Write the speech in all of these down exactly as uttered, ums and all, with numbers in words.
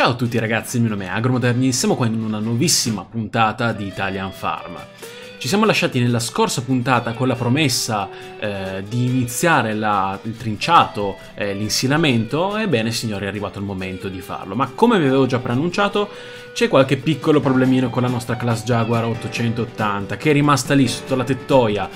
Ciao a tutti ragazzi, il mio nome è Agromoderni, siamo qua in una nuovissima puntata di Italian Farm. Ci siamo lasciati nella scorsa puntata con la promessa eh, di iniziare la, il trinciato, eh, l'insilamento. Ebbene signori, è arrivato il momento di farlo, ma come vi avevo già preannunciato c'è qualche piccolo problemino con la nostra Class Jaguar ottocentottanta che è rimasta lì sotto la tettoia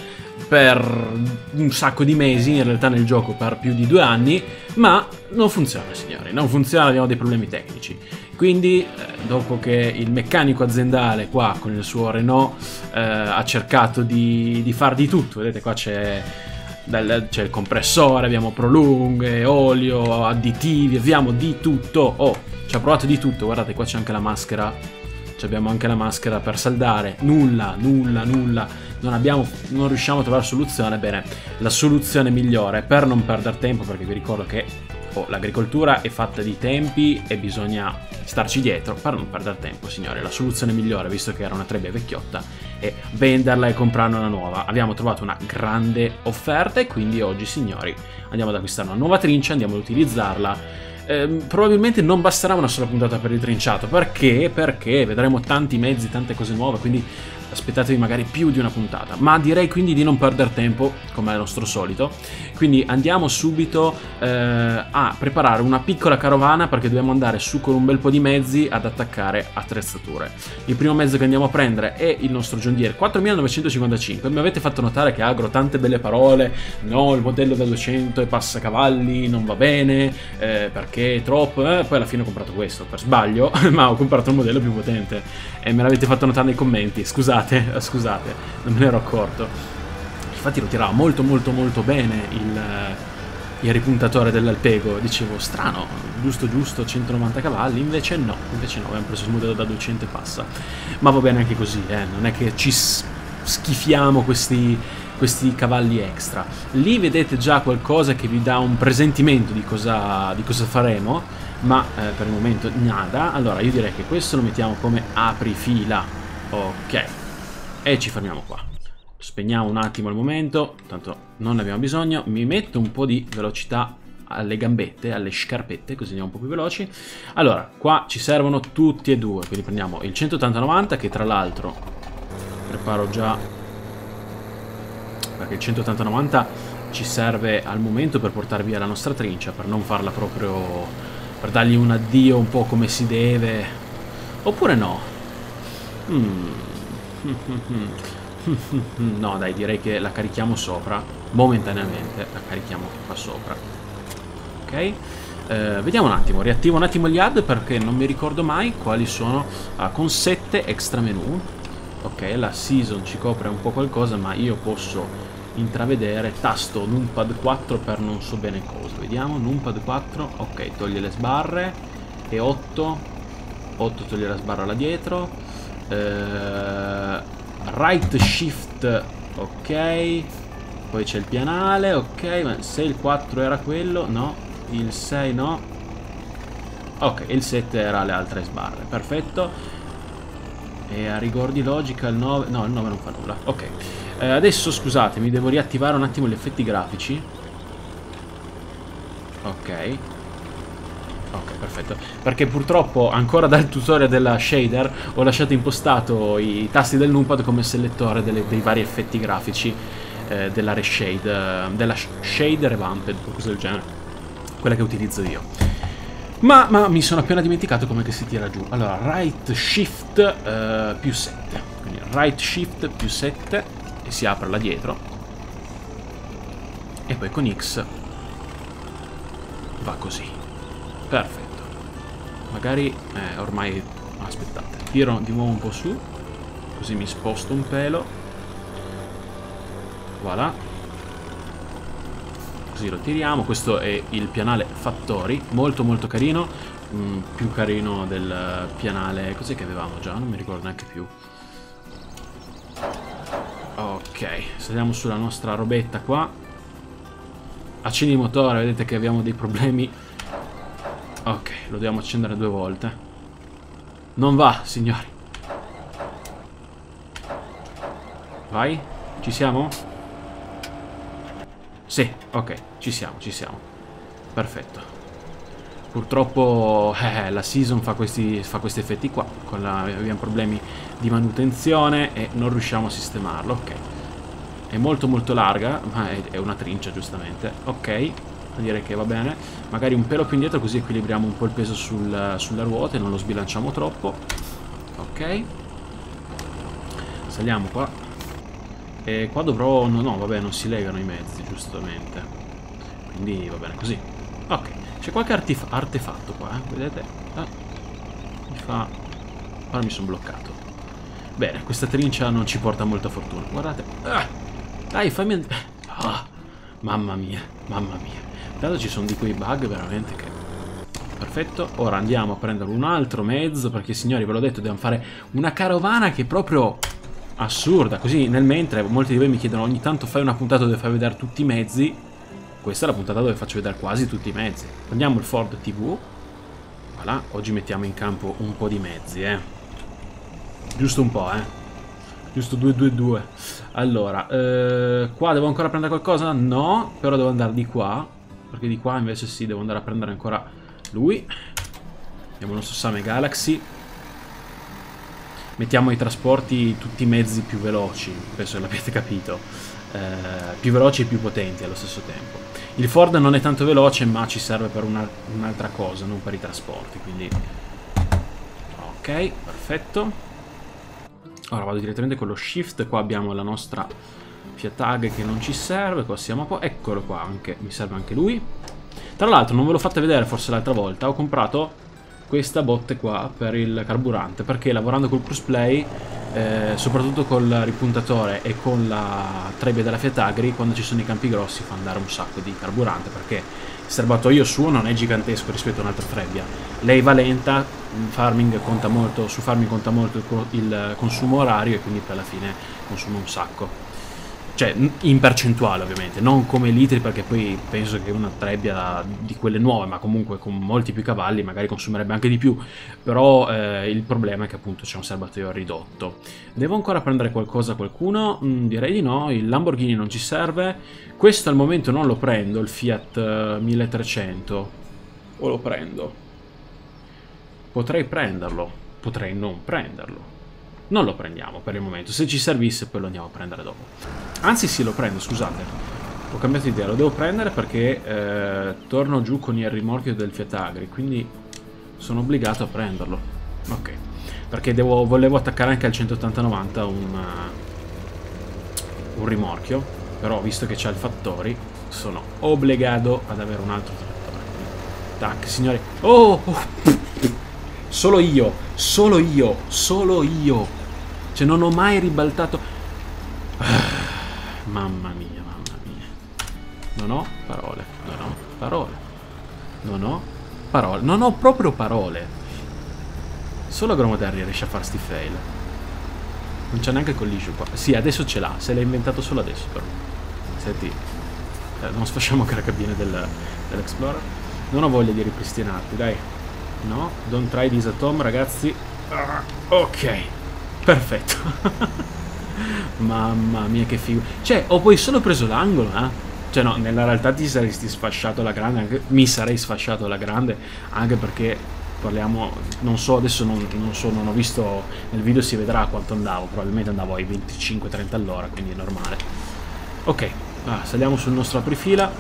per un sacco di mesi, in realtà nel gioco per più di due anni, ma non funziona signori, non funziona, abbiamo dei problemi tecnici. Quindi eh, dopo che il meccanico aziendale qua con il suo Renault eh, ha cercato di, di far di tutto, vedete qua c'è c'è il compressore, abbiamo prolunghe, olio, additivi, abbiamo di tutto, oh, ci ha provato di tutto, guardate qua c'è anche la maschera, abbiamo anche la maschera per saldare, nulla, nulla, nulla, non abbiamo, non riusciamo a trovare soluzione. Bene, la soluzione migliore per non perdere tempo, perché vi ricordo che oh, l'agricoltura è fatta di tempi e bisogna starci dietro, per non perdere tempo signori, la soluzione migliore, visto che era una trebbia vecchiotta, è venderla e comprarne una nuova. Abbiamo trovato una grande offerta e quindi oggi signori andiamo ad acquistare una nuova trincia, andiamo ad utilizzarla. Eh, probabilmente non basterà una sola puntata per il trinciato, perché? Perché vedremo tanti mezzi, tante cose nuove, quindi aspettatevi magari più di una puntata, ma direi quindi di non perdere tempo come al nostro solito. Quindi andiamo subito eh, a preparare una piccola carovana, perché dobbiamo andare su con un bel po' di mezzi ad attaccare attrezzature. Il primo mezzo che andiamo a prendere è il nostro John Deere quattromilanovecentocinquantacinque. Mi avete fatto notare che Agro tante belle parole, no, il modello da duecento e passa cavalli non va bene eh, perché è troppo, eh, poi alla fine ho comprato questo per sbaglio ma ho comprato un modello più potente e me l'avete fatto notare nei commenti, scusate, scusate, non me ne ero accorto. Infatti lo tirava molto molto molto bene il, il ripuntatore dell'Alpego, dicevo strano, giusto giusto centonovanta cavalli, invece no, invece no, abbiamo preso il modello da duecento e passa, ma va bene anche così, eh, non è che ci schifiamo questi, questi cavalli extra. Lì vedete già qualcosa che vi dà un presentimento di cosa, di cosa faremo, ma eh, per il momento nada. Allora io direi che questo lo mettiamo come aprifila, ok, e ci fermiamo qua. Spegniamo un attimo al momento, tanto non ne abbiamo bisogno. Mi metto un po' di velocità alle gambette, alle scarpette, così andiamo un po' più veloci. Allora, qua ci servono tutti e due, quindi prendiamo il centottanta novanta, che tra l'altro preparo già, perché il centottanta novanta ci serve al momento per portare via la nostra trincia, per non farla proprio, per dargli un addio un po' come si deve, oppure no? Mm. No dai, direi che la carichiamo sopra, momentaneamente la carichiamo qua sopra. Ok, eh, vediamo un attimo, riattivo un attimo gli ad perché non mi ricordo mai quali sono. Ah, con sette extra menu. Ok, la season ci copre un po' qualcosa, ma io posso intravedere tasto numpad quattro per non so bene cosa. Vediamo, numpad quattro, ok, toglie le sbarre, e otto, otto toglie la sbarra là dietro. eh, Right shift, ok, poi c'è il pianale, ok, ma se il quattro era quello, no, il sei no, ok, il sette era le altre sbarre, perfetto. E a rigor di logica il nove, no, il nove non fa nulla, ok. Eh, adesso scusatemi, devo riattivare un attimo gli effetti grafici. Ok. Ok, perfetto, perché purtroppo ancora dal tutorial della shader ho lasciato impostato i tasti del numpad come selettore delle, dei vari effetti grafici eh, della reshade, eh, della shade revamped, qualcosa del genere, quella che utilizzo io. Ma, ma mi sono appena dimenticato come che si tira giù. Allora, right shift eh, più sette, quindi right shift più sette e si apre là dietro, e poi con X va così. Perfetto. Magari eh, ormai aspettate, tiro di nuovo un po' su, così mi sposto un pelo. Voilà, così lo tiriamo. Questo è il pianale Fattori, molto molto carino, mm, più carino del pianale, cos'è che avevamo già? Non mi ricordo neanche più. Ok, saliamo sulla nostra robetta qua, accendi il motore, vedete che abbiamo dei problemi. Ok, lo dobbiamo accendere due volte. Non va, signori. Vai, ci siamo? Sì, ok, ci siamo, ci siamo. Perfetto. Purtroppo eh, la season fa questi, fa questi effetti qua, con la, abbiamo problemi di manutenzione e non riusciamo a sistemarlo. Ok, è molto molto larga, ma è, è una trincia giustamente. Ok, direi che va bene. Magari un pelo più indietro così equilibriamo un po' il peso sul, sulle ruote, non lo sbilanciamo troppo. Ok, saliamo qua. E qua dovrò... no, no, vabbè, non si legano i mezzi, giustamente. Quindi va bene così. Ok, c'è qualche artefatto qua, eh? Vedete? Ah, mi fa... ora mi sono bloccato. Bene, questa trincia non ci porta molta fortuna. Guardate. Ah, dai, fammi... ah, mamma mia, mamma mia. Intanto ci sono di quei bug veramente che... perfetto. Ora andiamo a prendere un altro mezzo, perché signori, ve l'ho detto, dobbiamo fare una carovana che è proprio... assurda. Così nel mentre molti di voi mi chiedono ogni tanto fai una puntata dove fai vedere tutti i mezzi. Questa è la puntata dove faccio vedere quasi tutti i mezzi. Prendiamo il Ford T V. Voilà, oggi mettiamo in campo un po' di mezzi, eh. Giusto un po', eh. Giusto due due due. Allora, eh, qua devo ancora prendere qualcosa? No, però devo andare di qua, perché di qua invece sì, devo andare a prendere ancora lui. Abbiamo il nostro Same Galaxy. Mettiamo ai trasporti tutti i mezzi più veloci, penso che l'abbiate capito, eh, più veloci e più potenti allo stesso tempo. Il Ford non è tanto veloce, ma ci serve per un'altra cosa, non per i trasporti, quindi... ok, perfetto. Ora vado direttamente con lo Shift, qua abbiamo la nostra Fiat Tag che non ci serve, qua siamo a po', eccolo qua, anche, mi serve anche lui. Tra l'altro, non ve l'ho fatta vedere forse l'altra volta, ho comprato... questa botte qua per il carburante, perché lavorando col crossplay, eh, soprattutto col ripuntatore e con la trebbia della Fiat Agri, quando ci sono i campi grossi fa andare un sacco di carburante, perché il serbatoio suo non è gigantesco rispetto a un'altra trebbia, lei va lenta, farming conta molto, su farming conta molto il consumo orario e quindi per la fine consuma un sacco. Cioè, in percentuale ovviamente, non come litri, perché poi penso che una trebbia di quelle nuove, ma comunque con molti più cavalli, magari consumerebbe anche di più. Però eh, il problema è che appunto c'è un serbatoio ridotto. Devo ancora prendere qualcosa a qualcuno? Mm, direi di no, il Lamborghini non ci serve. Questo al momento non lo prendo, il Fiat uh, milletrecento. O lo prendo? Potrei prenderlo, potrei non prenderlo. Non lo prendiamo per il momento, se ci servisse poi lo andiamo a prendere dopo. Anzi sì, lo prendo, scusate. Ho cambiato idea, lo devo prendere perché eh, torno giù con il rimorchio del Fiat Agri, quindi sono obbligato a prenderlo. Ok, perché devo, volevo attaccare anche al centottanta novanta un, uh, un rimorchio, però visto che c'è il Fattori, sono obbligato ad avere un altro trattore. Tac, signori. Oh! oh. Solo io, solo io, solo io. Cioè non ho mai ribaltato. Ah, mamma mia, mamma mia. Non ho parole, non ho parole. Non ho parole, non ho proprio parole. Solo Agromoderni riesce a far sti fail. Non c'è neanche collision qua. Sì, adesso ce l'ha, se l'ha inventato solo adesso però. Senti, eh, non sfasciamo carabine del, dell'Explorer. Non ho voglia di ripristinarti, dai. No, don't try this at home, ragazzi. Ah, ok, perfetto. Mamma mia che figo. Cioè, ho poi solo preso l'angolo, eh. Cioè no, nella realtà ti saresti sfasciato alla grande, anche, mi sarei sfasciato alla grande, anche perché parliamo, non so, adesso non, non so, non ho visto, nel video si vedrà quanto andavo, probabilmente andavo ai venticinque trenta all'ora, quindi è normale. Ok, ah, saliamo sul nostro aprifila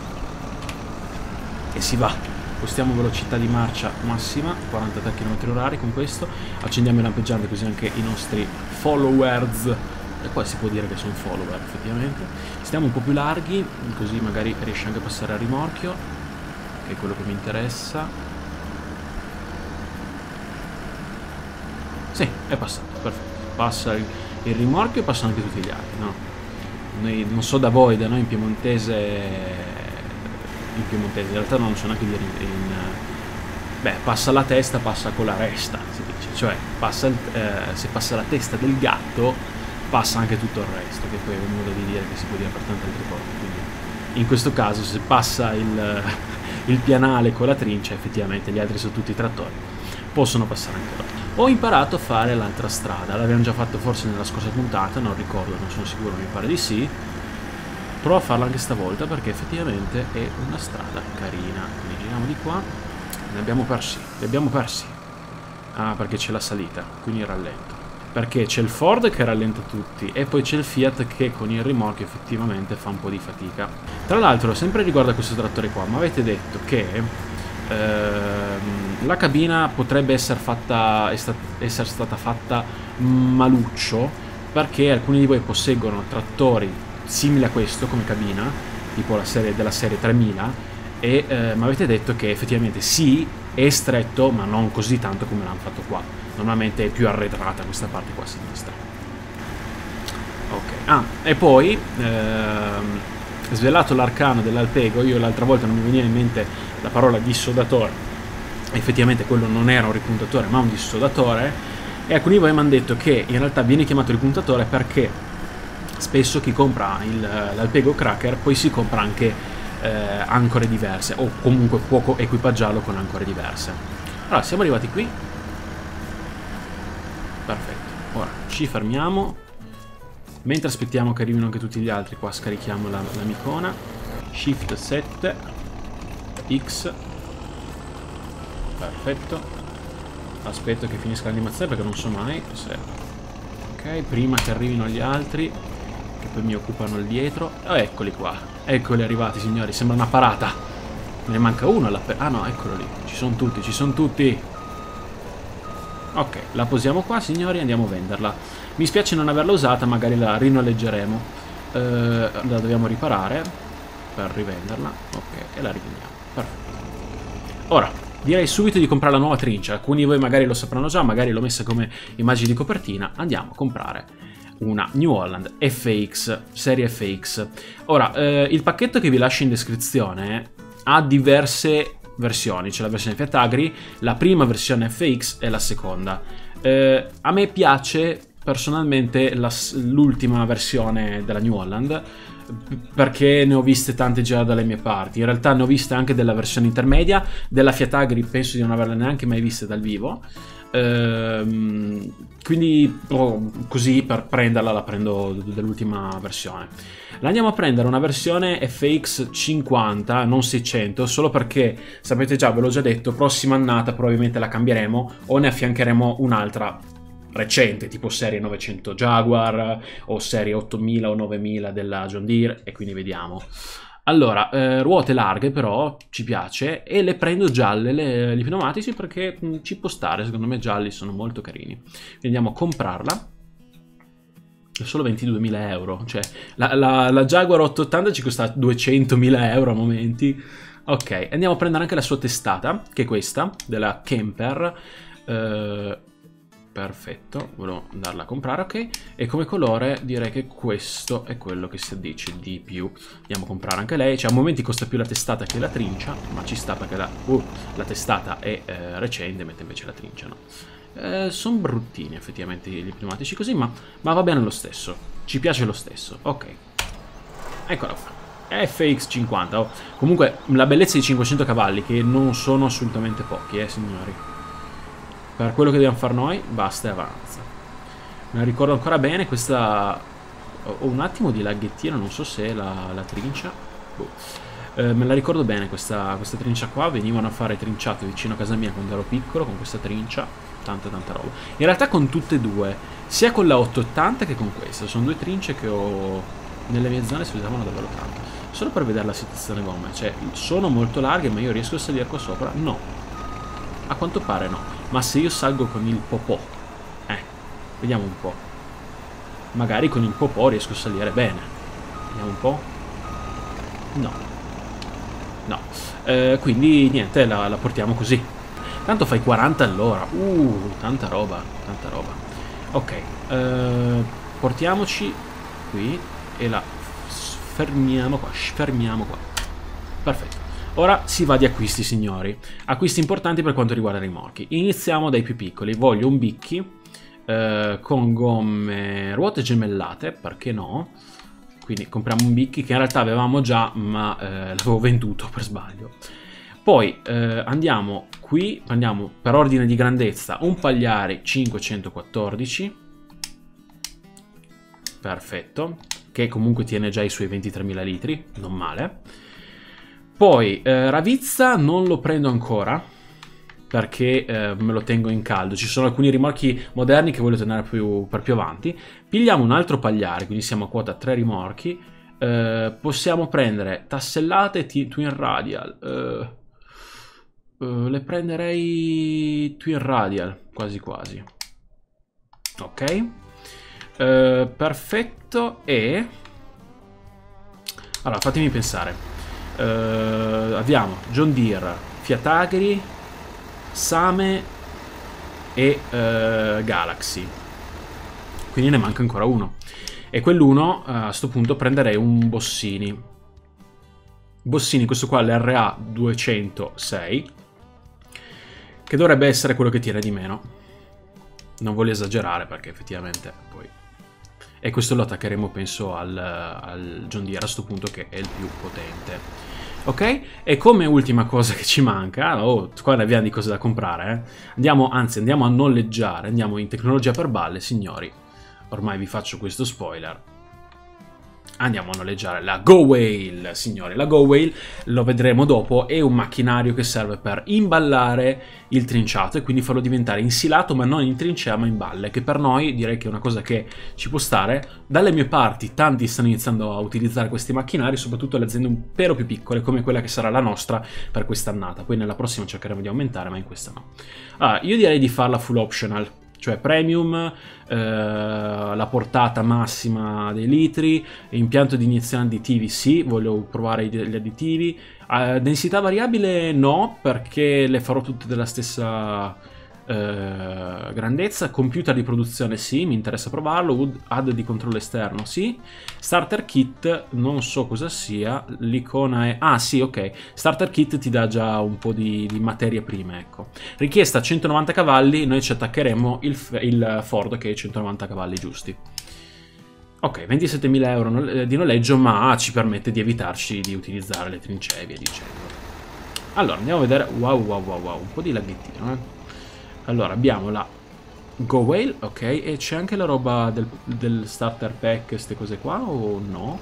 e si va. Spostiamo velocità di marcia massima, quarantatré chilometri orari con questo. Accendiamo il lampeggiante così anche i nostri followers, e qua si può dire che sono follower effettivamente. Stiamo un po' più larghi, così magari riesce anche a passare al rimorchio, che è quello che mi interessa. Sì, è passato, perfetto. Passa il, il rimorchio e passano anche tutti gli altri, no? Noi, non so da voi, da noi in piemontese... in piemontese, in realtà non so neanche dire in, in beh, passa la testa, passa con la resta, si dice, cioè passa il, eh, se passa la testa del gatto, passa anche tutto il resto, che poi è un modo di dire che si può dire per tante altre cose, quindi in questo caso se passa il, il pianale con la trincia, effettivamente gli altri sono tutti trattori, possono passare anche loro. Ho imparato a fare l'altra strada, l'abbiamo già fatto forse nella scorsa puntata, non ricordo, non sono sicuro, mi pare di sì. Provo a farla anche stavolta perché effettivamente è una strada carina. Quindi giriamo di qua. ne abbiamo persi, li abbiamo persi. Ah, perché c'è la salita, quindi rallento. Perché c'è il Ford che rallenta tutti e poi c'è il Fiat che con il rimorchio effettivamente fa un po' di fatica. Tra l'altro, sempre riguardo a questo trattore qua, mi avete detto che ehm, la cabina potrebbe essere, fatta, essere stata fatta maluccio, perché alcuni di voi posseggono trattori simili a questo come cabina, tipo la serie della serie tremila, e eh, mi avete detto che effettivamente sì, è stretto, ma non così tanto come l'hanno fatto qua. Normalmente è più arretrata questa parte qua a sinistra. Ok. Ah, e poi ehm, svelato l'arcano dell'Alpego, io l'altra volta non mi veniva in mente la parola dissodatore, effettivamente quello non era un ripuntatore ma un dissodatore, e alcuni di voi mi hanno detto che in realtà viene chiamato ripuntatore perché spesso chi compra l'Alpego Cracker poi si compra anche eh, ancore diverse, o comunque può equipaggiarlo con ancore diverse. Allora, siamo arrivati qui. Perfetto, ora ci fermiamo. Mentre aspettiamo che arrivino anche tutti gli altri, qua scarichiamo la, l'amicona. Shift sette, X. Perfetto. Aspetto che finisca l'animazione perché non so mai se... Ok, prima che arrivino gli altri, che poi mi occupano il dietro. Oh, eccoli qua. Eccoli arrivati, signori. Sembra una parata. Me ne manca uno alla... Ah no, eccolo lì. Ci sono tutti, ci sono tutti. Ok, la posiamo qua, signori, andiamo a venderla. Mi spiace non averla usata, magari la rinoleggeremo. Eh, la dobbiamo riparare per rivenderla. Ok, e la rivendiamo. Perfetto. Ora, direi subito di comprare la nuova trincia. Alcuni di voi magari lo sapranno già, magari l'ho messa come immagine di copertina. Andiamo a comprare una New Holland F X, serie F X. Ora, eh, il pacchetto che vi lascio in descrizione ha diverse versioni. C'è la versione Fiat Agri, la prima versione F X e la seconda. Eh, a me piace personalmente l'ultima versione della New Holland, perché ne ho viste tante già dalle mie parti. In realtà ne ho viste anche della versione intermedia. Della Fiat Agri penso di non averla neanche mai viste dal vivo. Ehm, quindi oh, così per prenderla la prendo dell'ultima versione. La andiamo a prendere una versione F X cinquanta, non seicento, solo perché sapete già, ve l'ho già detto, prossima annata probabilmente la cambieremo o ne affiancheremo un'altra recente, tipo serie novecento Jaguar o serie ottomila o novemila della John Deere, e quindi vediamo. Allora, eh, ruote larghe però ci piace, e le prendo gialle le, gli pneumatici perché mh, ci può stare, secondo me gialli sono molto carini. Quindi andiamo a comprarla. È solo ventiduemila euro, cioè la, la, la Jaguar ottocentottanta ci costa duecentomila euro a momenti. Ok, andiamo a prendere anche la sua testata, che è questa, della Kemper. Eh, perfetto, volevo andarla a comprare, ok. E come colore direi che questo è quello che si addice di più. Andiamo a comprare anche lei, cioè a momenti costa più la testata che la trincia, ma ci sta perché la, uh, la testata è eh, recente, mentre invece la trincia no. Eh, sono bruttini effettivamente gli pneumatici così, ma, ma va bene lo stesso, ci piace lo stesso. Ok, eccola qua, F X cinquanta. Oh. Comunque la bellezza di cinquecento cavalli, che non sono assolutamente pochi, eh signori. Per quello che dobbiamo fare noi basta e avanza. Me la ricordo ancora bene questa. Ho un attimo di laghettino, non so se è la, la trincia. Boh. Eh, me la ricordo bene questa, questa trincia qua. Venivano a fare trinciate vicino a casa mia quando ero piccolo con questa trincia. Tanta tanta roba. In realtà con tutte e due, sia con la ottocentottanta che con questa. Sono due trince che ho nelle mie zone, si usavano davvero tanto. Solo per vedere la situazione gomme. Cioè, sono molto larghe, ma io riesco a salire qua sopra? No. A quanto pare no. Ma se io salgo con il popò, eh, vediamo un po'. Magari con il popò riesco a salire bene. Vediamo un po'. No. No. Eh, quindi niente, la, la portiamo così. Tanto fai quaranta all'ora. Uh, tanta roba, tanta roba. Ok, eh, portiamoci qui e la fermiamo qua, fermiamo qua. Perfetto. Ora si va di acquisti, signori. Acquisti importanti per quanto riguarda i rimorchi. Iniziamo dai più piccoli. Voglio un bicchi eh, con gomme, ruote gemellate, perché no? Quindi compriamo un bicchi che in realtà avevamo già, ma eh, l'avevo venduto per sbaglio. Poi eh, andiamo qui, andiamo per ordine di grandezza un Pagliari cinquecentoquattordici, perfetto, che comunque tiene già i suoi ventitremila litri, non male. Poi eh, Ravizza non lo prendo ancora, perché eh, me lo tengo in caldo. Ci sono alcuni rimorchi moderni che voglio tenere più, per più avanti. Pigliamo un altro pagliare, quindi siamo a quota tre rimorchi. Eh, possiamo prendere tassellate Twin Radial. Eh, eh, le prenderei Twin Radial, quasi quasi. Ok. Eh, perfetto. E... allora, fatemi pensare. Eh, abbiamo John Deere, Fiat Agri, Same e uh, Galaxy, quindi ne manca ancora uno, e quell'uno uh, a sto punto prenderei un Bossini. Bossini, questo qua l'R A duecentosei, che dovrebbe essere quello che tira di meno. Non voglio esagerare perché effettivamente poi... e questo lo attaccheremo penso al, al John Deere a sto punto, che è il più potente. Ok? E come ultima cosa che ci manca, oh, qua ne abbiamo di cose da comprare, eh? Andiamo, anzi andiamo a noleggiare, andiamo in tecnologia per balle, signori. Ormai vi faccio questo spoiler. Andiamo a noleggiare la Go Whale, signori. La Go Whale, lo vedremo dopo, è un macchinario che serve per imballare il trinciato e quindi farlo diventare insilato, ma non in trincea ma in balle, che per noi direi che è una cosa che ci può stare. Dalle mie parti tanti stanno iniziando a utilizzare questi macchinari, soprattutto le aziende un pelo più piccole come quella che sarà la nostra per quest'annata. Poi nella prossima cercheremo di aumentare, ma in questa no. Allora, io direi di farla full optional, cioè premium, eh, la portata massima dei litri, impianto di iniezione additivi sì, voglio provare gli additivi, eh, densità variabile no, perché le farò tutte della stessa eh, grandezza. Computer di produzione sì, mi interessa provarlo. Wood H U D di controllo esterno sì. Starter kit non so cosa sia, l'icona è... ah sì, ok, starter kit ti dà già un po' di, di materie prime, ecco. Richiesta centonovanta cavalli, noi ci attaccheremo il, il Ford che è centonovanta cavalli giusti. Ok, ventisettemila euro di noleggio, ma ci permette di evitarci di utilizzare le trincee e via dicendo. Allora, andiamo a vedere... wow, wow, wow, wow, un po' di laghettino, eh. Allora, abbiamo la Go Whale, ok, e c'è anche la roba del, del starter pack, queste cose qua, o no?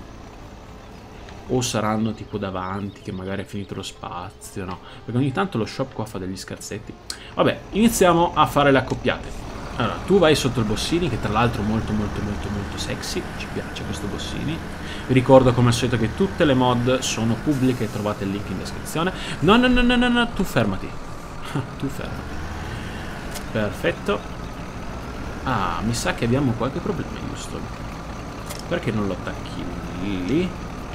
O saranno tipo davanti, che magari è finito lo spazio, no? Perché ogni tanto lo shop qua fa degli scherzetti. Vabbè, iniziamo a fare le accoppiate. Allora, tu vai sotto il Bossini, che tra l'altro è molto molto molto molto sexy, ci piace questo Bossini. Vi ricordo come al solito che tutte le mod sono pubbliche, trovate il link in descrizione. No, no, no, no, no, no, tu fermati. Tu fermati. Perfetto. Ah, mi sa che abbiamo qualche problema, giusto? Perché non lo attacchi lì?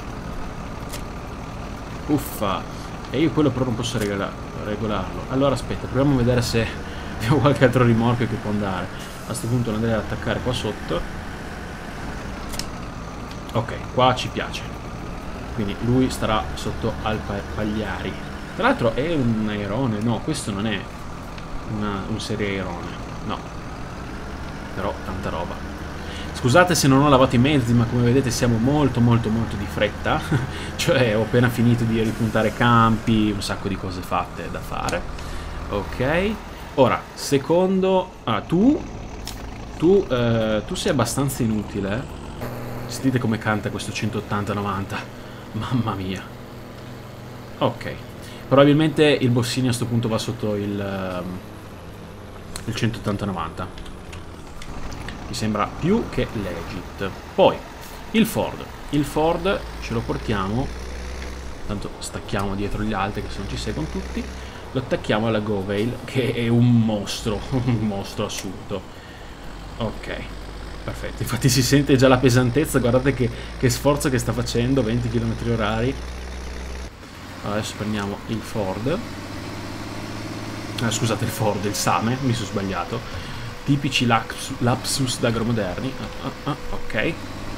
Uffa. E io quello però non posso regolarlo. Allora aspetta, proviamo a vedere se abbiamo qualche altro rimorchio che può andare. A questo punto lo andrei ad attaccare qua sotto. Ok, qua ci piace. Quindi lui starà sotto al pagliari. Tra l'altro è un airone. No, questo non è una, un serie airone. No. Però tanta roba. Scusate se non ho lavato i mezzi, ma come vedete siamo molto molto molto di fretta. Cioè ho appena finito di ripuntare campi, un sacco di cose fatte da fare. Ok. Ora, secondo... Ah, tu... Tu, eh, tu sei abbastanza inutile, eh? Sentite come canta questo centottanta novanta. Mamma mia. Ok. Probabilmente il Bossini a sto punto va sotto il... Um, il centottanta novanta. Mi sembra più che legit. Poi, il Ford. Il Ford ce lo portiamo. Tanto stacchiamo dietro gli altri che se non ci seguono tutti. Lo attacchiamo alla Go Whale, che è un mostro. Un mostro assurdo. Ok. Perfetto. Infatti si sente già la pesantezza. Guardate che, che sforzo che sta facendo. venti chilometri orari. Adesso prendiamo il Ford. Ah, scusate, il Ford, il Same. Mi sono sbagliato. Tipici lapsus, lapsus da agromoderni. Ah, ah, ah, ok.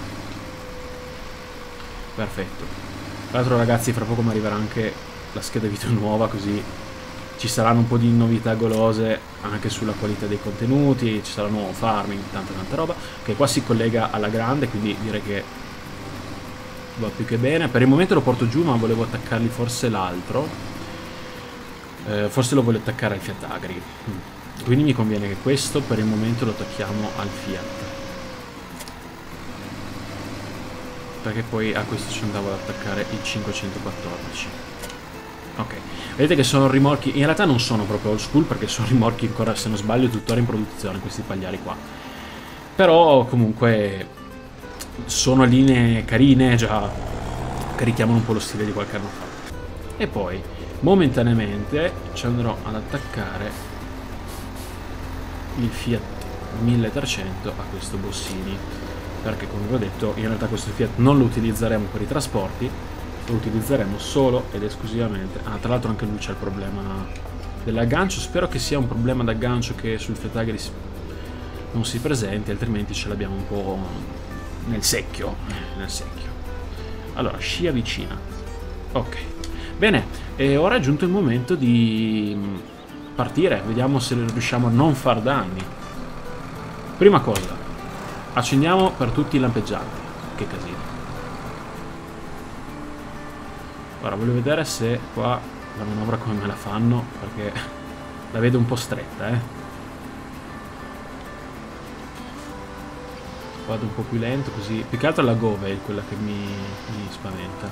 Perfetto. Tra l'altro ragazzi, fra poco mi arriverà anche la scheda video nuova, così ci saranno un po' di novità golose anche sulla qualità dei contenuti, ci sarà nuovo farming, tanta tanta roba, che qua si collega alla grande, quindi direi che va più che bene. Per il momento lo porto giù, ma volevo attaccargli forse l'altro. Eh, forse lo voglio attaccare al Fiat Agri. Quindi mi conviene che questo per il momento lo attacchiamo al Fiat, perché poi a questo ci andavo ad attaccare il cinquecentoquattordici. Ok, vedete che sono rimorchi, in realtà non sono proprio old school perché sono rimorchi ancora, se non sbaglio, tuttora in produzione questi pagliari qua. Però comunque sono linee carine, già che richiamano un po' lo stile di qualche anno fa. E poi momentaneamente ci andrò ad attaccare il Fiat milletrecento a questo Bossini, perché come vi ho detto in realtà questo Fiat non lo utilizzeremo per i trasporti, lo utilizzeremo solo ed esclusivamente. Ah, tra l'altro anche lui c'è il problema dell'aggancio, spero che sia un problema d'aggancio che sul Fiat Agri non si presenti, altrimenti ce l'abbiamo un po' nel secchio, nel secchio. Allora, scia vicina. Ok, bene, e ora è giunto il momento di partire, vediamo se riusciamo a non far danni. Prima cosa, accendiamo per tutti i lampeggianti. Che casino. Ora voglio vedere se qua la manovra come me la fanno, perché la vedo un po' stretta, eh. Vado un po' più lento così. Più che altro la Gove è quella che mi, mi spaventa.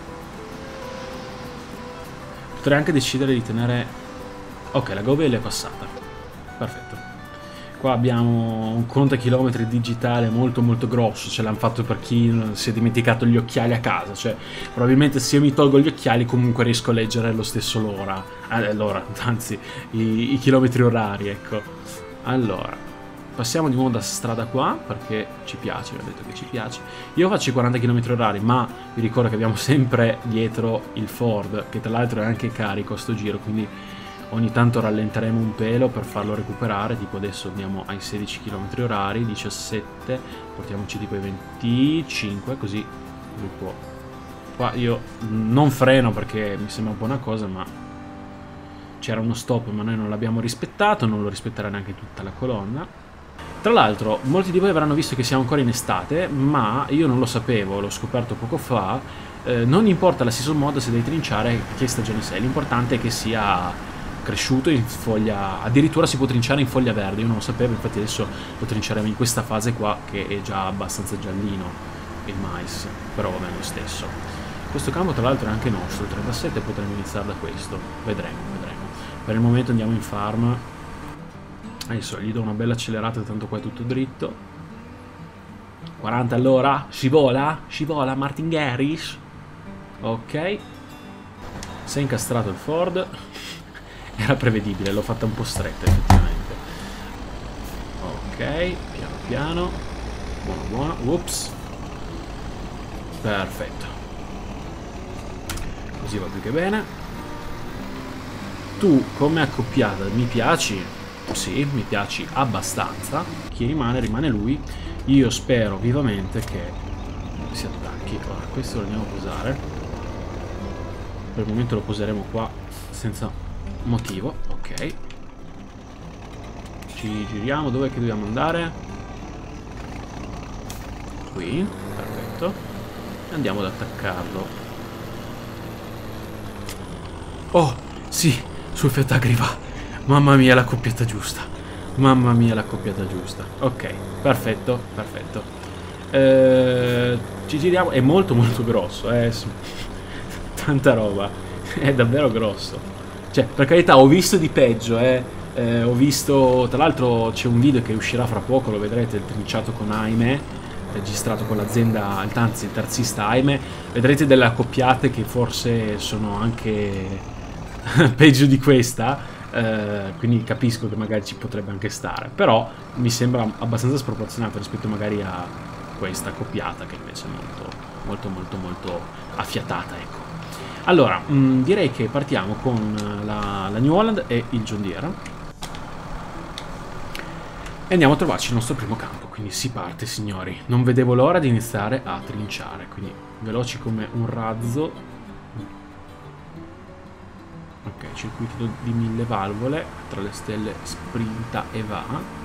Potrei anche decidere di tenere... Ok, la Gove l'è passata. Perfetto. Qua abbiamo un contachilometri digitale molto molto grosso, ce l'hanno fatto per chi si è dimenticato gli occhiali a casa, cioè probabilmente se io mi tolgo gli occhiali comunque riesco a leggere lo stesso l'ora, eh, l'ora, anzi i, i chilometri orari, ecco. Allora, passiamo di nuovo da strada qua perché ci piace, vi ho detto che ci piace. Io faccio i quaranta chilometri orari, ma vi ricordo che abbiamo sempre dietro il Ford, che tra l'altro è anche carico a sto giro, quindi ogni tanto rallenteremo un pelo per farlo recuperare, tipo adesso andiamo ai sedici chilometri orari, diciassette, portiamoci tipo ai venticinque, così lui può. Qua io non freno perché mi sembra un po' una cosa, ma c'era uno stop ma noi non l'abbiamo rispettato, non lo rispetterà neanche tutta la colonna. Tra l'altro molti di voi avranno visto che siamo ancora in estate, ma io non lo sapevo, l'ho scoperto poco fa, eh, non importa la season mode se devi trinciare che stagione sei, l'importante è che sia cresciuto in foglia, addirittura si può trinciare in foglia verde, io non lo sapevo, infatti adesso lo trinceremo in questa fase qua che è già abbastanza giallino il mais, però va bene lo stesso. Questo campo tra l'altro è anche nostro, trentasette, potremmo iniziare da questo, vedremo, vedremo. Per il momento andiamo in farm, adesso gli do una bella accelerata, tanto qua è tutto dritto. quaranta all'ora, scivola, scivola, Martin Garrix, ok, si è incastrato il Ford. Era prevedibile, l'ho fatta un po' stretta effettivamente. Ok, piano piano. Buono buono. Ups. Perfetto. Così va più che bene. Tu come accoppiata mi piaci? Sì, mi piaci abbastanza. Chi rimane, rimane lui. Io spero vivamente che si attacchi. Ora, questo lo andiamo a posare. Per il momento lo poseremo qua senza motivo, ok. Ci giriamo, dov'è che dobbiamo andare? Qui, perfetto. E andiamo ad attaccarlo. Oh, sì, sul Fiat Agri va. Mamma mia, la coppietta giusta. Mamma mia, la coppietta giusta. Ok, perfetto, perfetto. Eh, ci giriamo, è molto molto grosso, eh. Tanta roba, è davvero grosso. Cioè, per carità, ho visto di peggio, eh. eh ho visto, tra l'altro c'è un video che uscirà fra poco, lo vedrete, il trinciato con Aime, registrato con l'azienda, anzi il terzista Aime. Vedrete delle accoppiate che forse sono anche peggio di questa, eh, quindi capisco che magari ci potrebbe anche stare, però mi sembra abbastanza sproporzionato rispetto magari a questa accoppiata che invece è molto, molto, molto, molto affiatata, ecco. Allora, mh, direi che partiamo con la, la New Holland e il John Deere e andiamo a trovarci il nostro primo campo, quindi si parte signori. Non vedevo l'ora di iniziare a trinciare, quindi veloci come un razzo. Ok, circuito di mille valvole, tra le stelle sprinta e va.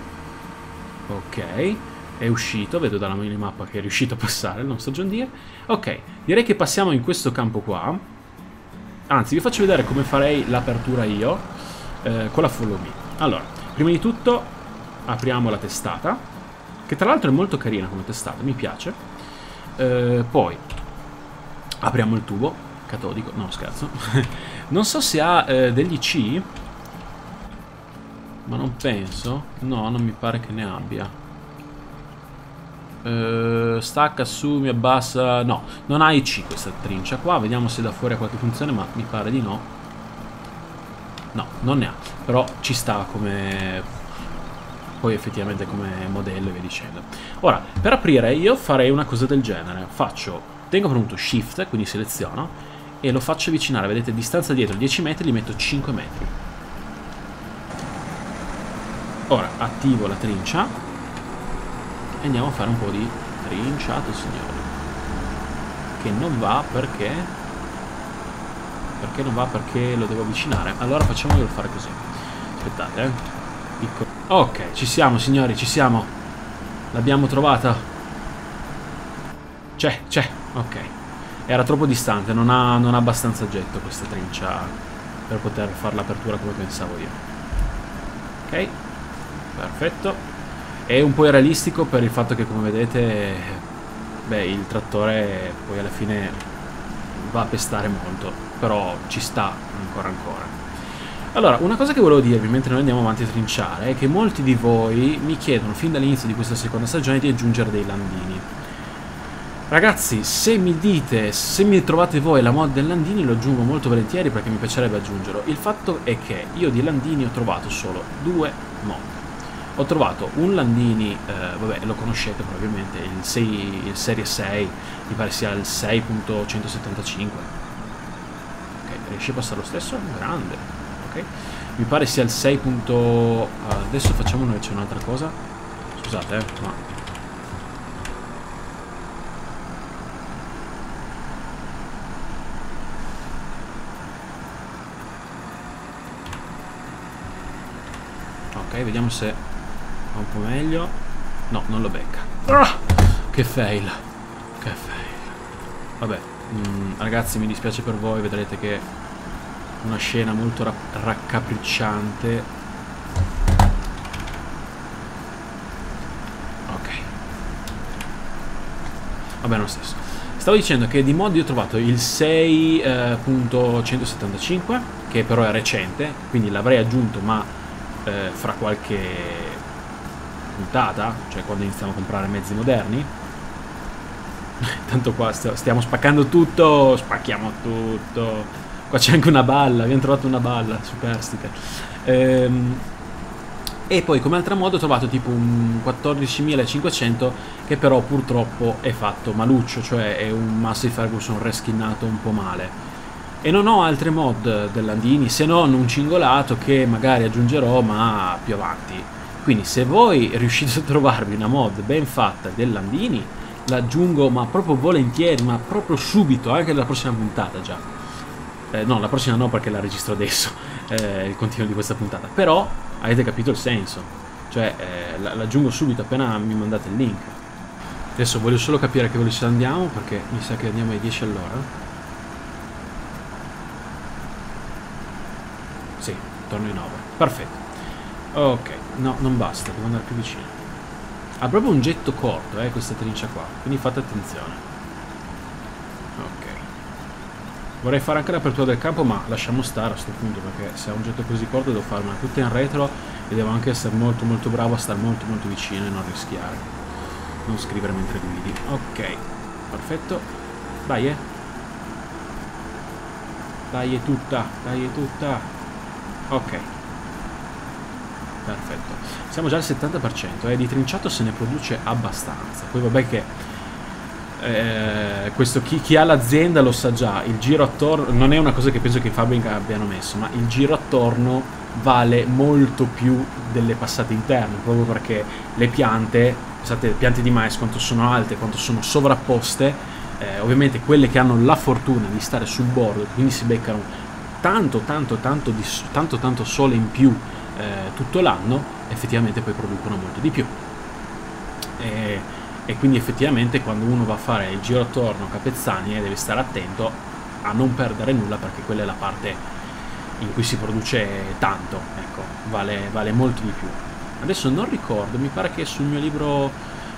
Ok, è uscito, vedo dalla minimappa che è riuscito a passare il nostro John Deere. Ok, direi che passiamo in questo campo qua. Anzi, vi faccio vedere come farei l'apertura io eh, con la Follow Me. Allora, prima di tutto apriamo la testata, che tra l'altro è molto carina come testata, mi piace. Eh, poi apriamo il tubo, catodico, no scherzo. Non so se ha eh, degli C, ma non penso. No, non mi pare che ne abbia. Uh, stacca, assumi, abbassa. No, non ha I C questa trincia qua. Vediamo se da fuori ha qualche funzione, ma mi pare di no. No, non ne ha. Però ci sta come... poi effettivamente come modello e via dicendo. Ora, per aprire io farei una cosa del genere. Faccio, tengo premuto Shift, quindi seleziono, e lo faccio avvicinare. Vedete, distanza dietro dieci metri, li metto cinque metri. Ora attivo la trincia e andiamo a fare un po' di trinciato, signori. Che non va perché... Perché non va? Perché lo devo avvicinare. Allora facciamolo fare così. Aspettate, eh. Piccolo. Ok, ci siamo, signori, ci siamo. L'abbiamo trovata. C'è, c'è. Ok. Era troppo distante, non ha, non ha abbastanza getto questa trincia per poter fare l'apertura come pensavo io. Ok. Perfetto. È un po' irrealistico per il fatto che, come vedete, beh, il trattore poi alla fine va a pestare molto, però ci sta ancora ancora. Allora, una cosa che volevo dirvi mentre noi andiamo avanti a trinciare è che molti di voi mi chiedono fin dall'inizio di questa seconda stagione di aggiungere dei landini. Ragazzi, se mi dite, se mi trovate voi la mod del landini, lo aggiungo molto volentieri perché mi piacerebbe aggiungerlo. Il fatto è che io di landini ho trovato solo due mod. Ho trovato un Landini, eh, vabbè, lo conoscete probabilmente, il, sei, il Serie sei, mi pare sia il sei punto centosettantacinque. Ok, riesci a passare lo stesso? Grande. Ok, mi pare sia il sei. Uh, adesso facciamo invece un'altra cosa. Scusate, eh, ma... Ok, vediamo se... un po' meglio. No, non lo becca. Ah, che fail. Che fail. Vabbè, mh, ragazzi, mi dispiace per voi. Vedrete che una scena molto ra raccapricciante. Ok. Vabbè, lo stesso. Stavo dicendo che di mod io ho trovato il sei punto centosettantacinque, che però è recente, quindi l'avrei aggiunto, ma eh, fra qualche puntata, cioè quando iniziamo a comprare mezzi moderni. Tanto qua st stiamo spaccando tutto, spacchiamo tutto. Qua c'è anche una balla, abbiamo trovato una balla, superstite. Ehm, e poi come altra mod ho trovato tipo un quattordicimilacinquecento che però purtroppo è fatto maluccio, cioè è un Massey Ferguson reskinnato un po' male. E non ho altre mod del Landini, se non un cingolato che magari aggiungerò ma più avanti. Quindi se voi riuscite a trovarvi una mod ben fatta del Landini, l'aggiungo ma proprio volentieri, ma proprio subito, anche nella prossima puntata già. Eh, no, la prossima no perché la registro adesso, eh, il continuo di questa puntata. Però avete capito il senso, cioè eh, l'aggiungo subito appena mi mandate il link. Adesso voglio solo capire a che velocità andiamo perché mi sa che andiamo ai dieci all'ora. Sì, torno ai nove. Perfetto. Ok, no, non basta, devo andare più vicino. Ha proprio un getto corto, eh, questa trincia qua, quindi fate attenzione. Ok. Vorrei fare anche l'apertura del campo, ma lasciamo stare a questo punto, perché se ha un getto così corto devo farmela tutta in retro e devo anche essere molto molto bravo a stare molto molto vicino e non rischiare. Non scrivere mentre guidi. Ok, perfetto. Dai, eh. Dai, è tutta, dai, è tutta. Ok. Perfetto, siamo già al settanta per cento, eh, di trinciato se ne produce abbastanza. Poi vabbè che eh, questo chi, chi ha l'azienda lo sa già, il giro attorno non è una cosa che penso che i fabbrica abbiano messo, ma il giro attorno vale molto più delle passate interne, proprio perché le piante, pensate, le piante di mais quanto sono alte, quanto sono sovrapposte, eh, ovviamente quelle che hanno la fortuna di stare sul bordo, quindi si beccano tanto tanto tanto, di, tanto, tanto sole in più Eh, tutto l'anno, effettivamente poi producono molto di più e, e quindi effettivamente quando uno va a fare il giro attorno a Capezzani eh, deve stare attento a non perdere nulla, perché quella è la parte in cui si produce tanto, ecco, vale, vale molto di più. Adesso non ricordo, mi pare che sul mio libro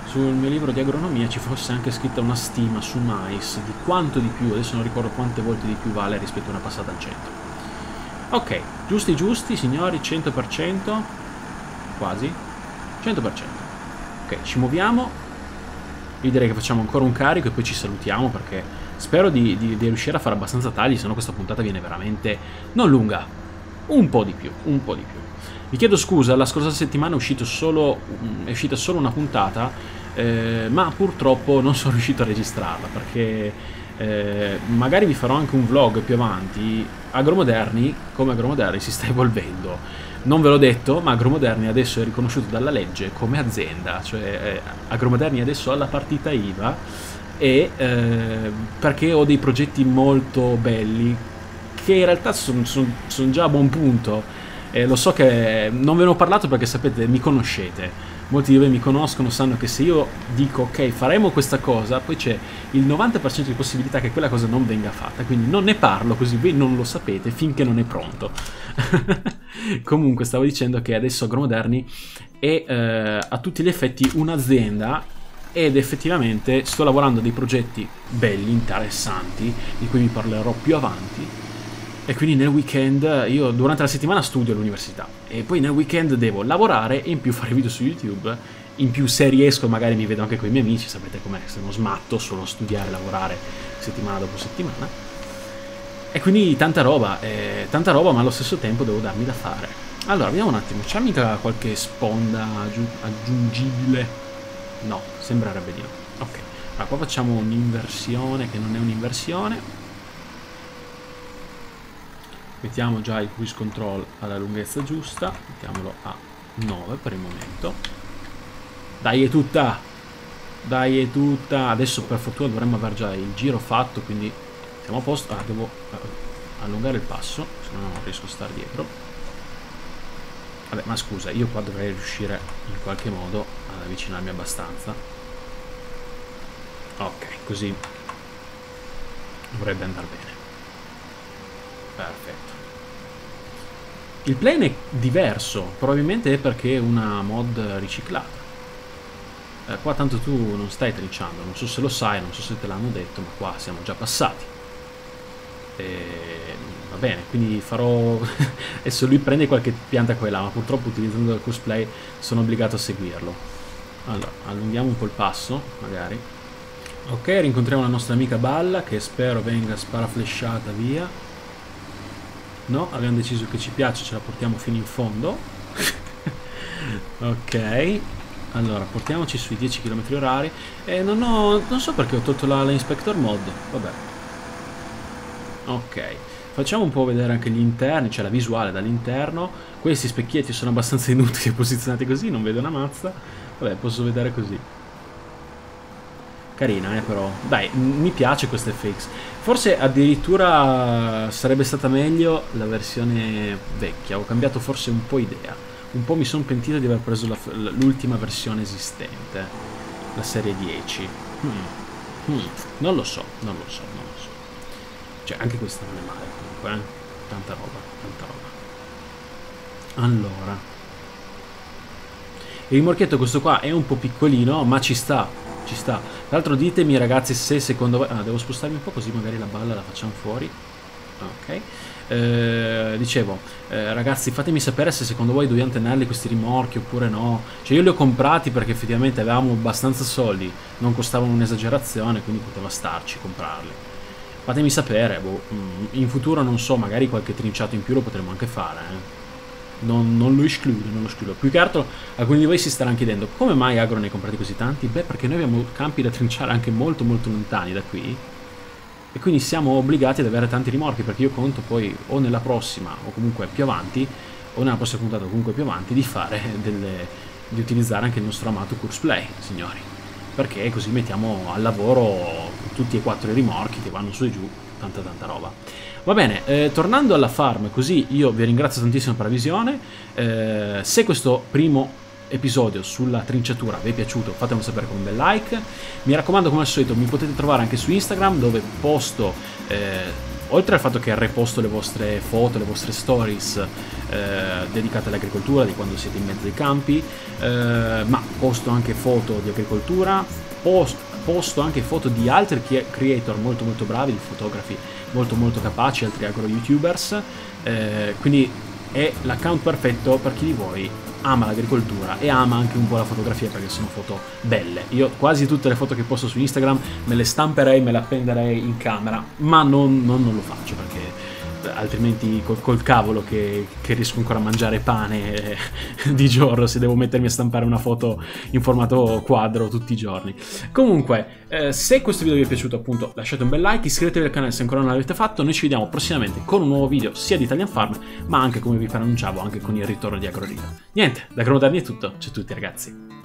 sul mio libro di agronomia ci fosse anche scritta una stima su mais di quanto di più, adesso non ricordo quante volte di più vale rispetto a una passata al centro. Ok, giusti giusti signori, cento per cento, quasi, cento per cento. Ok, ci muoviamo, io direi che facciamo ancora un carico e poi ci salutiamo perché spero di, di, di riuscire a fare abbastanza tagli, sennò questa puntata viene veramente non lunga, un po' di più, un po' di più. Vi chiedo scusa, la scorsa settimana è, uscito solo, è uscita solo una puntata, eh, ma purtroppo non sono riuscito a registrarla perché eh, magari vi farò anche un vlog più avanti. Agromoderni, come Agromoderni, si sta evolvendo. Non ve l'ho detto, ma Agromoderni adesso è riconosciuto dalla legge come azienda, cioè eh, Agromoderni adesso ha la partita I V A e eh, perché ho dei progetti molto belli che in realtà sono son, son già a buon punto. Eh, lo so che non ve ne ho parlato perché sapete, mi conoscete, molti di voi mi conoscono, sanno che se io dico ok faremo questa cosa, poi c'è il novanta per cento di possibilità che quella cosa non venga fatta, quindi non ne parlo così voi non lo sapete finché non è pronto. Comunque stavo dicendo che adesso Agromoderni è eh, a tutti gli effetti un'azienda ed effettivamente sto lavorando a dei progetti belli, interessanti, di cui vi parlerò più avanti. E quindi nel weekend, io durante la settimana studio all'università e poi nel weekend devo lavorare e in più fare video su YouTube, in più se riesco magari mi vedo anche con i miei amici, sapete com'è, sono smatto, solo studiare e lavorare settimana dopo settimana. E quindi tanta roba, eh, tanta roba ma allo stesso tempo devo darmi da fare. Allora, vediamo un attimo, c'è mica qualche sponda aggiungibile? No, sembrerebbe di no. Ok, allora qua facciamo un'inversione che non è un'inversione. Mettiamo già il cruise control alla lunghezza giusta, mettiamolo a nove per il momento. Dai è tutta! Dai è tutta! Adesso per fortuna dovremmo aver già il giro fatto, quindi siamo a posto. Ah, devo allungare il passo, se no non riesco a stare dietro. Vabbè, ma scusa, io qua dovrei riuscire in qualche modo ad avvicinarmi abbastanza. Ok, così dovrebbe andare bene. Perfetto. Il plane è diverso, probabilmente è perché è una mod riciclata. Eh, qua tanto tu non stai trinciando, non so se lo sai, non so se te l'hanno detto, ma qua siamo già passati. E... va bene, quindi farò... adesso lui prende qualche pianta qua e là, ma purtroppo utilizzando il cosplay sono obbligato a seguirlo. Allora, allunghiamo un po' il passo, magari. Ok, rincontriamo la nostra amica Balla, che spero venga sparaflesciata via. No, abbiamo deciso che ci piace, ce la portiamo fino in fondo. Ok, allora portiamoci sui dieci chilometri orari. E non ho, non so perché ho tolto la, la Inspector Mod. Vabbè. Ok, facciamo un po' vedere anche gli interni, cioè la visuale dall'interno. Questi specchietti sono abbastanza inutili posizionati così, non vedo una mazza. Vabbè, posso vedere così. Carina, eh, però. Dai, mi piace questo F X. Forse addirittura sarebbe stata meglio la versione vecchia. Ho cambiato forse un po' idea. Un po' mi sono pentito di aver preso l'ultima versione esistente. La serie dieci. Hmm. Hmm. Non lo so, non lo so, non lo so. Cioè, anche questa non è male comunque, eh. Tanta roba, tanta roba. Allora. Il rimorchietto questo qua è un po' piccolino, ma ci sta. Ci sta. Tra l'altro ditemi ragazzi se secondo voi... Ah, devo spostarmi un po' così magari la balla la facciamo fuori. Ok. Eh, dicevo, eh, ragazzi fatemi sapere se secondo voi dobbiamo tenerli questi rimorchi oppure no. Cioè io li ho comprati perché effettivamente avevamo abbastanza soldi, non costavano un'esagerazione, quindi poteva starci comprarli. Fatemi sapere, boh, in futuro non so, magari qualche trinciato in più lo potremo anche fare, eh. Non, non lo escludo, non lo escludo. Più che altro alcuni di voi si staranno chiedendo come mai Agro ne hai comprati così tanti? Beh, perché noi abbiamo campi da trinciare anche molto molto lontani da qui e quindi siamo obbligati ad avere tanti rimorchi, perché io conto poi o nella prossima o comunque più avanti, o nella prossima puntata o comunque più avanti, di fare delle, di utilizzare anche il nostro amato Courseplay, signori, perché così mettiamo al lavoro tutti e quattro i rimorchi che vanno su e giù, tanta tanta roba. Va bene, eh, tornando alla farm, così io vi ringrazio tantissimo per la visione. Eh, se questo primo episodio sulla trinciatura vi è piaciuto, fatemelo sapere con un bel like. Mi raccomando, come al solito, mi potete trovare anche su Instagram, dove posto eh, oltre al fatto che reposto le vostre foto, le vostre stories eh, dedicate all'agricoltura, di quando siete in mezzo ai campi, eh, ma posto anche foto di agricoltura, post, posto anche foto di altri creator molto molto bravi, di fotografi molto molto capaci, altri agro-youtubers, eh, quindi è l'account perfetto per chi di voi ama l'agricoltura e ama anche un po' la fotografia, perché sono foto belle. Io quasi tutte le foto che posto su Instagram me le stamperei, me le appenderei in camera, ma non, non, non lo faccio perché altrimenti col, col cavolo che, che riesco ancora a mangiare pane eh, di giorno se devo mettermi a stampare una foto in formato quadro tutti i giorni. Comunque, eh, se questo video vi è piaciuto, appunto, lasciate un bel like, iscrivetevi al canale se ancora non l'avete fatto. Noi ci vediamo prossimamente con un nuovo video sia di Italian Farm, ma anche, come vi preannunciavo, anche con il ritorno di AgroRiver. Niente, da AgroModerni è tutto, ciao a tutti ragazzi.